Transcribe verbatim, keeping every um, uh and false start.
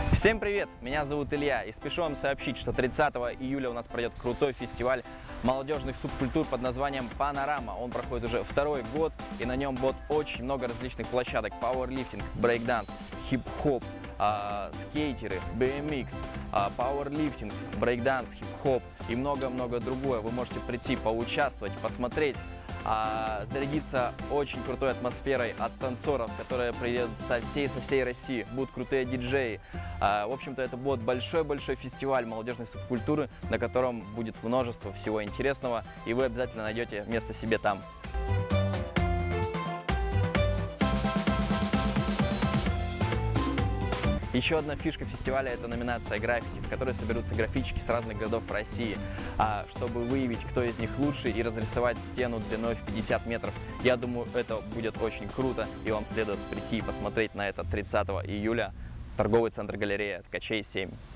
Всем привет! Меня зовут Илья и спешу вам сообщить, что тридцатого июля у нас пройдет крутой фестиваль молодежных субкультур под названием Панорама. Он проходит уже второй год и на нем будет очень много различных площадок: пауэрлифтинг, брейкданс, хип-хоп, э, скейтеры, би эм икс, э, пауэрлифтинг, брейкданс, хип-хоп и много-много другое. Вы можете прийти, поучаствовать, посмотреть, а, зарядиться очень крутой атмосферой от танцоров, которые приедут со всей, со всей России. Будут крутые диджеи. А, в общем-то, это будет большой-большой фестиваль молодежной субкультуры, на котором будет множество всего интересного, и вы обязательно найдете место себе там. Еще одна фишка фестиваля – это номинация граффити, в которой соберутся граффитчики с разных городов России, а, чтобы выявить, кто из них лучший, и разрисовать стену длиной в пятьдесят метров. Я думаю, это будет очень круто, и вам следует прийти и посмотреть на это тридцатого июля. Торговый центр галерея Ткачей семь.